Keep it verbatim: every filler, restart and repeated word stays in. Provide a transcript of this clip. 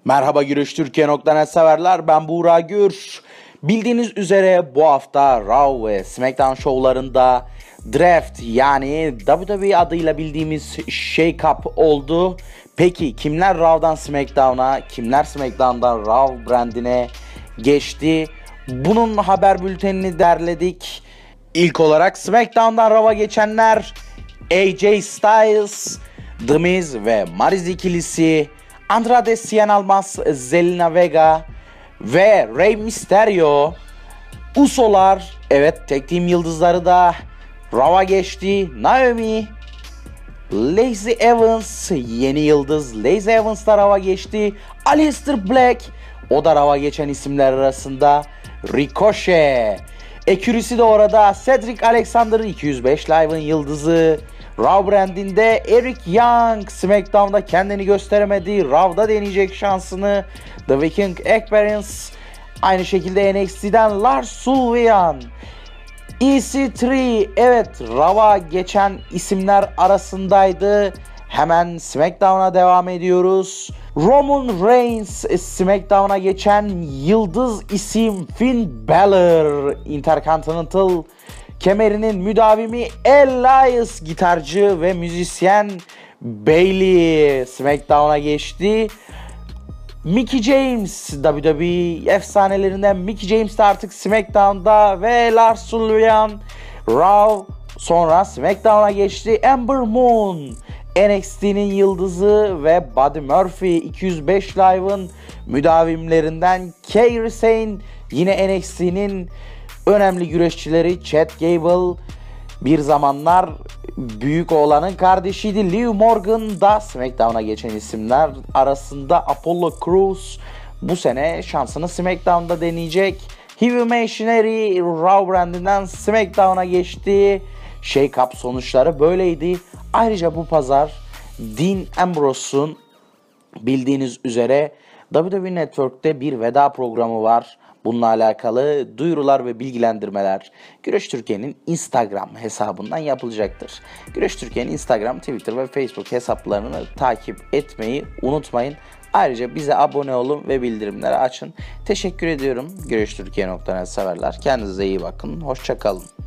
Merhaba Güreş Türkiye nokta net severler, ben Buğra Gür. Bildiğiniz üzere bu hafta Raw ve SmackDown şovlarında Draft yani W W E adıyla bildiğimiz Shake-Up oldu. Peki kimler Raw'dan SmackDown'a, kimler SmackDown'dan Raw brandine geçti? Bunun haber bültenini derledik. İlk olarak SmackDown'dan Raw'a geçenler A J Styles, The Miz ve Mariz ikilisi, Andrade Cien Almas, Zelina Vega ve Rey Mysterio. Usolar, evet tek team yıldızları da Raw'a geçti. Naomi, Lacey Evans, yeni yıldız Lacey Evans da Raw'a geçti. Aleister Black, o da Raw'a geçen isimler arasında. Ricochet, Accuracy de orada. Cedric Alexander, iki yüz beş Live'ın yıldızı. Raw brandinde Eric Young SmackDown'da kendini gösteremedi. Raw'da deneyecek şansını. The Viking Experience, aynı şekilde N X T'den Lars Sullivan. E C üç, evet Raw'a geçen isimler arasındaydı. Hemen SmackDown'a devam ediyoruz. Roman Reigns SmackDown'a geçen yıldız isim Finn Balor. Intercontinental kemerinin müdavimi Elias, gitarcı ve müzisyen Bayley SmackDown'a geçti. Mickey James, W W E efsanelerinden Mickey James de artık SmackDown'da ve Lars Sullivan Raw sonra SmackDown'a geçti. Ember Moon, N X T'nin yıldızı ve Buddy Murphy, iki yüz beş Live'ın müdavimlerinden. Kairi Sane, yine N X T'nin önemli güreşçileri. Chad Gable, bir zamanlar büyük oğlanın kardeşiydi. Liv Morgan da SmackDown'a geçen isimler arasında. Apollo Crews bu sene şansını SmackDown'da deneyecek. Heavy Machinery Raw brandinden SmackDown'a geçti. Shake-Up sonuçları böyleydi. Ayrıca bu pazar Dean Ambrose'un bildiğiniz üzere W W E Network'te bir veda programı var. Bununla alakalı duyurular ve bilgilendirmeler Güreş Türkiye'nin Instagram hesabından yapılacaktır. Güreş Türkiye'nin Instagram, Twitter ve Facebook hesaplarını takip etmeyi unutmayın. Ayrıca bize abone olun ve bildirimleri açın. Teşekkür ediyorum Güreş Türkiye nokta net severler. Kendinize iyi bakın. Hoşça kalın.